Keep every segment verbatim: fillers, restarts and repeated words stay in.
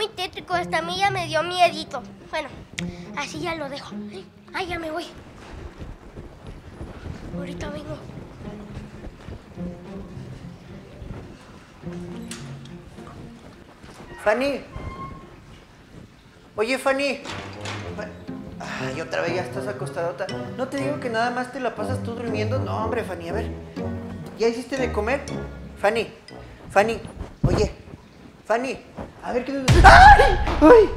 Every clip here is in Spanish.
muy tétrico, hasta a mí ya me dio miedito. Bueno, así ya lo dejo. Ay, ya me voy. Ahorita vengo. Fanny. Oye, Fanny. Ay, otra vez ya estás acostadota. ¿No te digo que nada más te la pasas tú durmiendo? No, hombre, Fanny, a ver. ¿Ya hiciste de comer? Fanny, Fanny, oye, Fanny, a ver qué... ¡Ay! ¡Ay!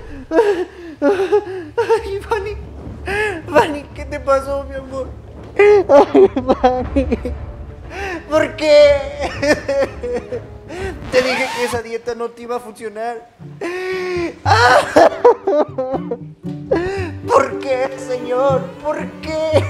¡Ay, Fanny! Fanny, ¿qué te pasó, mi amor? ¡Ay, Fanny! ¿Por qué? Te dije que esa dieta no te iba a funcionar. ¿Por qué, señor? ¿Por qué?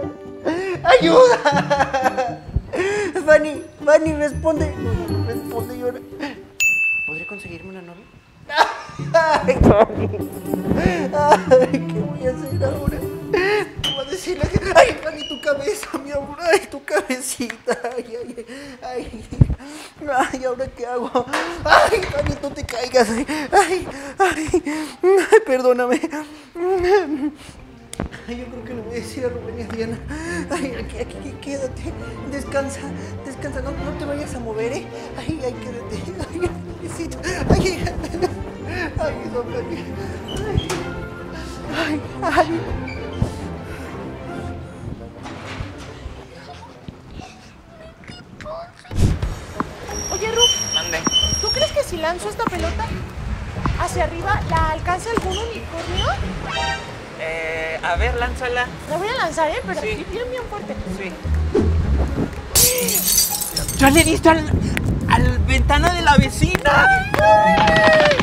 ¡Ayuda! Fanny, Fanny, responde. Responde, llora. ¿Podré conseguirme una novia? Ay, Fanny. Ay, ¿qué voy a hacer ahora? ¿Qué voy a decirle? Ay, Fanny, tu cabeza, mi amor. Ay, tu cabecita. Ay, ay, ay. Ay, ¿ahora qué hago? Ay, Fanny, no te caigas. Ay, ay, ay. Ay, perdóname. Ay, yo creo que le voy a decir a Rubén y a Diana. Ay, aquí, aquí, quédate. Descansa, descansa. No, no te vayas a mover, ¿eh? Ay, ay, quédate. Ay, necesito. Ay, ay, don Fanny. Ay, ay, ay. Oye, Ru, Mande. ¿tú crees que si lanzo esta pelota hacia arriba la alcanza algún unicornio? Eh, a ver, lánzala. La voy a lanzar, ¿eh? Pero Sí. bien, bien, bien fuerte. Sí. ¡Ya le diste al, al ventana de la vecina! Ay,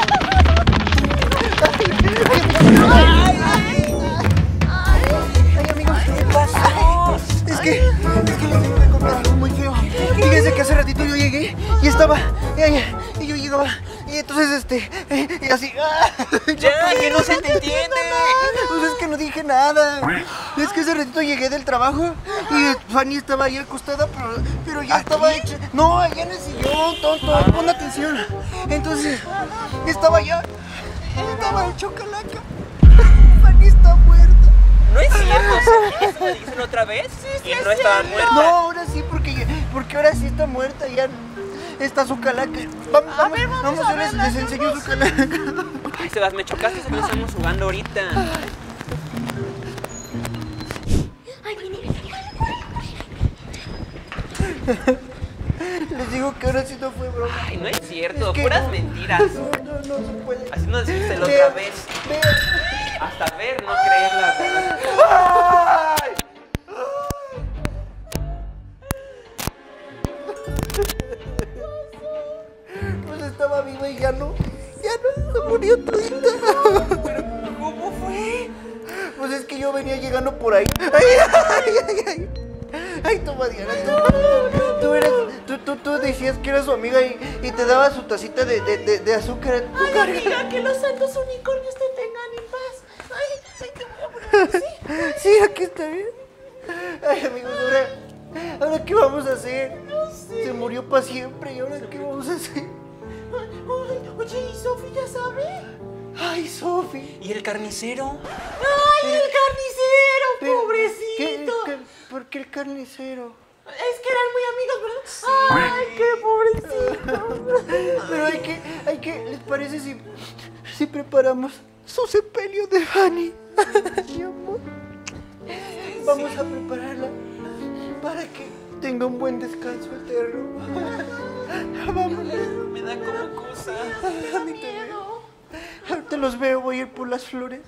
amigos, ¿qué pasó? Es que, es que les tengo que contar algo muy feo. Fíjense que hace ratito yo llegué y estaba, y, y yo llegaba, y entonces este, y así. ¡Ya, que no se te entiende! Pues es que no dije nada. Es que hace ratito llegué del trabajo y Fanny estaba ahí acostada, pero, pero ya estaba hecha. No, allá en el sillón, tonto, pon atención. Entonces, estaba ya, estaba hecho calaca. Fanny está muerta. No es cierto, ¿eso me dicen otra vez? Sí, sí, y es no estaba cierto. muerta. No, ahora sí, porque, porque ahora sí está muerta, ya está su calaca. Vamos, A vamos, ver, vamos vamos, a yo les, verla, les enseño su calaca. Ay, Sebas, me chocaste, eso que estamos jugando ahorita. Ay, viene, viene. Les digo que ahora sí no fue broma. Ay, no es cierto, Es que puras no. mentiras. No, no, no se puede. Así no decírselo Vean, otra vez. vean. Hasta ver, no creerla. ¡Ay! Pues estaba viva y ya no, ya no, se murió todita. ¿Cómo fue? Pues es que yo venía llegando por ahí. Ay, ay, ay, ay. Ay, toma, Diana, tú, tú, eres, tú, tú, tú decías que eras su amiga y, y te daba su tacita de, de, de, de azúcar. Ay, amiga, que los santos unicornios te tengan en paz. Ay, ay, te voy a poner así. Sí, aquí está bien. Ay, amigos, ahora, ahora ¿qué vamos a hacer? No sé. Se murió para siempre y ahora ¿qué vamos a hacer? Ay, ay, oye, ¿y Sofi ya sabe? Ay, Sofi. ¿Y el carnicero? ¡Ay, el carnicero! Pero, ¡Pobrecito! ¿qué, qué, ¿Por qué el carnicero? Es que eran muy amigos, ¿verdad? ¡Ay, qué pobrecito! Pero hay que, hay que, ¿les parece si, si preparamos su sepelio de Fanny? Mi amor. Vamos a prepararla para que tenga un buen descanso eterno. Vámonos. Me da como cosa. A mí también. Ahorita los veo, voy a ir por las flores.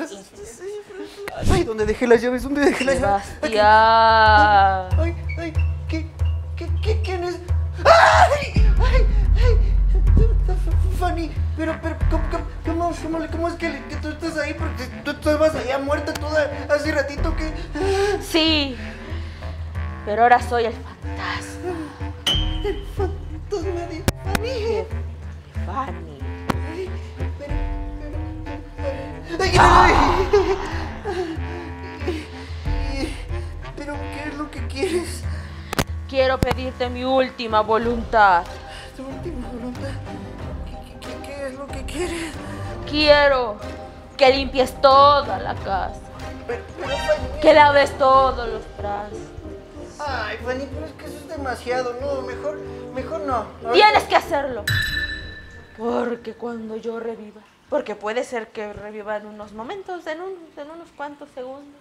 Ay, ¿dónde dejé las llaves? ¿Dónde dejé las llaves? Sebastián. Ay, ay, ¿qué, qué, qué, quién es? ¡Ay! ¡Ay! ¡Ay! Fanny, pero, pero, ¿cómo, cómo, cómo, cómo, cómo es que, que tú estás ahí? Porque tú estabas allá muerta toda hace ratito que... Sí, pero ahora soy el fantasma. El fantasma de Fanny. Fanny. Ay, pero, pero, pero... ¡Ay, ay! ¿Pero qué es lo que quieres? Quiero pedirte mi última voluntad. Tu última voluntad. ¿Qué, qué, qué es lo que quieres? Quiero que limpies toda la casa. Pero, pero Fanny... Que laves todos los trastes. Ay, Fanny, pero es que eso es demasiado. No, mejor, mejor no. Ahorita... Tienes que hacerlo. Porque cuando yo reviva, porque puede ser que reviva en unos momentos, en, un, en unos cuantos segundos.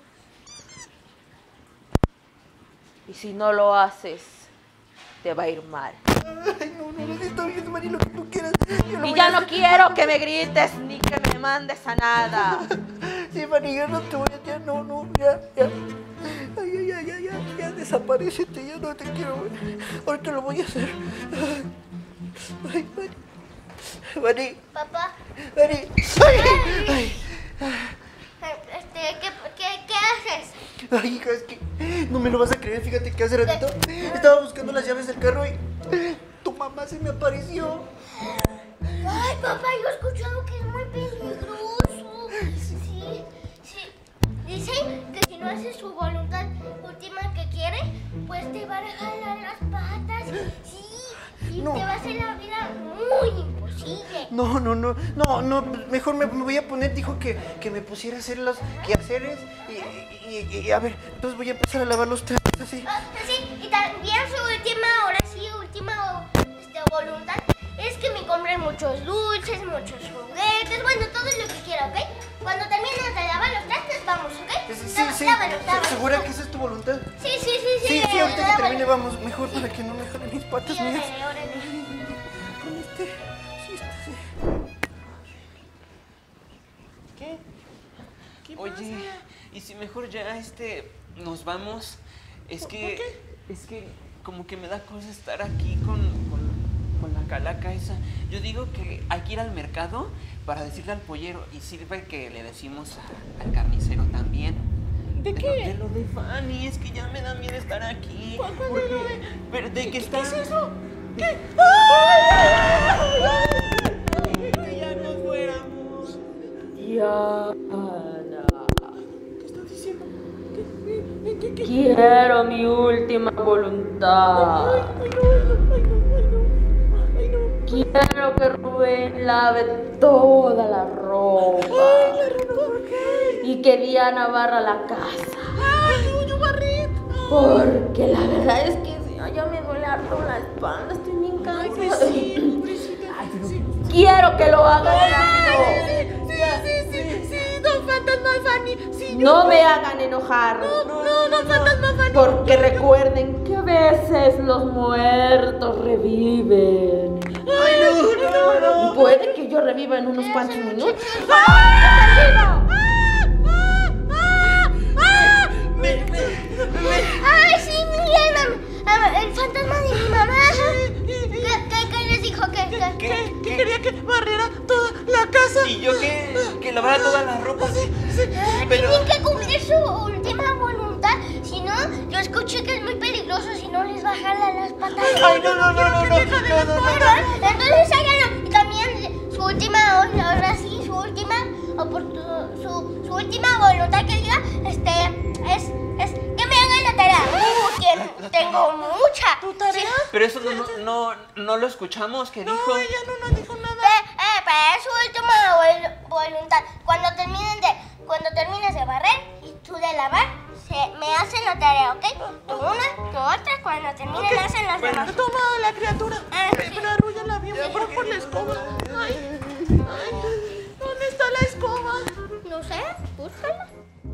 Y si no lo haces, te va a ir mal. Ay, no, no, no, está bien, Fanny, lo que tú quieras. Yo Y voy ya a no hacer. quiero que me grites ni que me mandes a nada. Sí, Fanny, ya no te voy a... Ya, no, no, ya, ya. Ay, ay, ay, ya, ya, ya, desaparécete, ya no te quiero. Ahorita lo voy a hacer. Ay, Fanny. Fanny, Papá, Fanny. Ay, ay, este, ¿qué, qué, qué haces? ay, hija, es que no me lo vas a creer. Fíjate que hace ratito estaba buscando las llaves del carro y tu mamá se me apareció. Ay, papá, yo he escuchado que es muy peligroso. Sí, sí. Dicen que si no haces su voluntad última que quiere, pues te va a jalar las patas. Sí, y No. te va a hacer la vida muy imposible. No, no, no, no, no, mejor me, me voy a poner, dijo que, que me pusiera a hacer los quehaceres y, y, y, y a ver, entonces voy a empezar a lavar los trastes así. Ah, sí, y también su última, ahora sí, última este, voluntad es que me compren muchos dulces, muchos juguetes, bueno, todo lo que quiera, ¿ok? Cuando termines de lavar los trastes, vamos, ¿ok? Sí, sí, Lava- sí, lávalos, lávalos. ¿segura que esa es tu voluntad? Sí, sí, sí, sí. Sí, sí, ahorita que lávalos. termine vamos, mejor para que no me jalen mis patas Sí, mías. órale, órale. Con este, sí, este, sí. ¿Qué? Oye, ¿y si mejor ya este nos vamos? Es que es que como que me da cosa estar aquí con, con, con la calaca esa. Yo digo que hay que ir al mercado para decirle al pollero y sirve que le decimos a- al carnicero también. ¿De De qué? lo, de lo de Fanny, es que ya me da miedo estar aquí. ¿Cuál- cuál porque- de lo de- Pero de que está... ¿Qué es eso? ¿Qué? Que ya nos fuéramos. Ya, Ana. ¿Qué estás diciendo? ¿Qué, qué, qué, qué? Quiero mi última voluntad. Ay, no, ay, no, ay, no, ay, no. Quiero que Rubén lave toda la ropa. Ay, la ropa, ¿por qué? Y que Diana barra la casa. Ay, no, yo barrí. Porque la verdad es que sí, ay, ya me duele harto la espalda, estoy bien cansada. Pobrecita, pobrecita. Sí. Quiero que lo haga rápido. Sí, sí, sí, sí, don Fantasma Fanny. Sí, yo- No me hagan enojar. No, no, don Fantasma Fanny. Porque recuerden que a veces los muertos reviven. Ay, no, no, no. Y puede que yo reviva en unos cuantos minutos. Me, me, me- Ay, sí, Miguel, mam- el fantasma de mi mamá. ¿Qué, qué, qué les dijo? ¿Qué, qué? ¿Qué? Que, que ¿Qué? quería que barriera toda la casa. Y yo que, que lavara toda la ropa. Pero... Tienen que cumplir su última voluntad. Si no, yo escuché que es muy peligroso. Si no, les va a jalar las patas. Ay, no, no, no, no, no, no, no, no, no. Entonces háganlo. Y también su última, ahora sí, su última oportu- su, su última voluntad que diga, este, es, es que me hagan la tarea. Uh, tien- tengo mucha. ¿Tu tarea? Sí. Pero eso no, no, no, no lo escuchamos, que dijo. No, ella no nos dijo nada. Pe- eh, pero es su última vol- voluntad. Cuando terminen de, cuando termines de barrer y tú de lavar, se, me hacen la tarea, ¿ok? Tú una, tú otra, cuando terminen hacen las demás. Toma la criatura. Ah, Ay, sí. pero arrúllala bien, por favor, por la escoba. Ay, ay, ¿dónde está la escoba? No sé, búscala.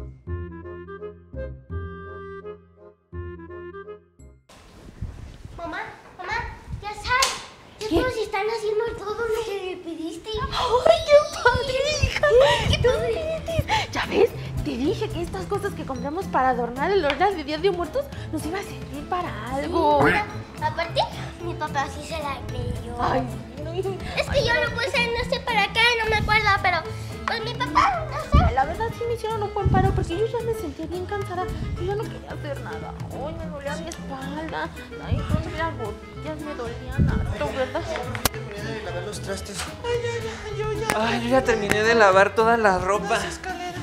Mamá, mamá, ya sabes. Ya todos están haciendo todo lo que le pediste. ¡Ay, qué padre, hija! ¡Qué padre! ¿Ya ves? Te dije que estas cosas que compramos para adornar el horno de Día de Muertos nos iba a servir para algo. Mira, aparte, mi papá sí se la creyó. Ay, no. Es que yo lo puse, no sé para qué, no me acuerdo, pero pues mi papá, no sé. La verdad sí me hicieron un buen paro porque yo ya me sentía bien cansada. Yo ya no quería hacer nada. Ay, me dolía mi espalda. Ay, no, las rodillas me dolían harto, ¿verdad? Terminé de lavar los trastes. Ay, ay, ay, yo ya. Ay, yo ya terminé de lavar toda la ropa. Las escaleras.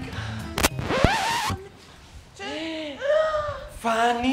¿Fanny?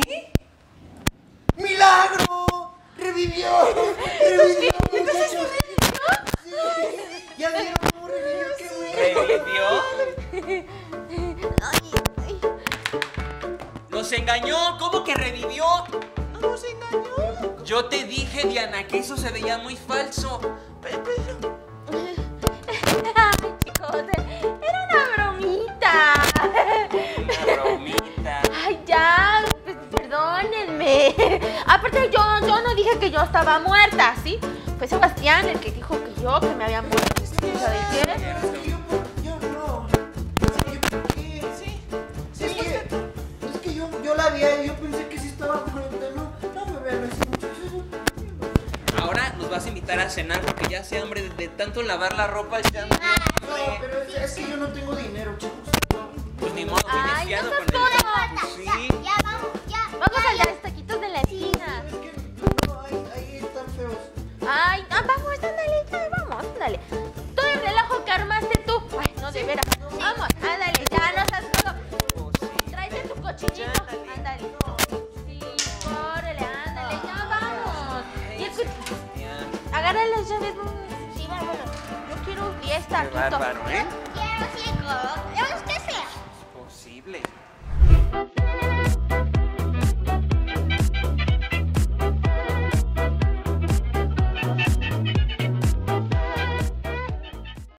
¡Milagro! ¡Revivió! ¡Revivió! muchachos! Sí. Ya vieron cómo revivió, qué bueno. ¿Revivió? Ay, ay. ¡Nos engañó! ¿Cómo que revivió? No nos engañó. Yo te dije, Diana, que eso se veía muy falso. Pe- Pero... Ay, chicos, era una bromita. Una bromita. Ay, ya, pues, perdónenme. Aparte, yo, yo no dije que yo estaba muerta, ¿sí? Fue Sebastián el que dijo que yo, que me había muerto. ¿Sabes qué? Yo, yo no. Sí, ¿por qué? Sí, sí, Es es que, es que yo, yo la vi y yo pensé que sí estaba muerta. No, no me vean así, muchachos. Ahora nos vas a invitar a cenar porque ya hace hambre de, de tanto lavar la ropa. Ya no, No, pero es, es que yo no tengo dinero, chicos. pues ni modo, vienes Ay, fiado no con seas el... tonto. Sí. Ya, ya, vamos, ya. Vamos a los taquitos de la esquina. Es que no, ahí, ahí están feos. Ay, ah, vamos, ándale, ya, vamos, ándale. Todo el relajo que armaste tú. Ay, no, de veras. Vamos, ándale, ya, no seas todo. Oh, sí. Tráete tu cochinito. Ándale. Sí, córrele, ándale, ya vamos. Y el co- Sebastián. agarra las llaves. mm, Sí, vámonos. Yo quiero fiesta, Qué Quito. bárbaro, ¿eh? Quiero cinco. Vamos que sea. Posible.